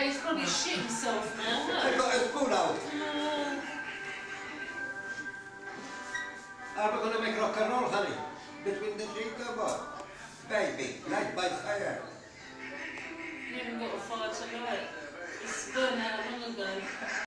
he's probably shit himself now. I've got his food out. Are we going to make rock and roll, honey? Between the three of us? Baby, light by fire. You haven't got a fire to light. It's burned out long ago.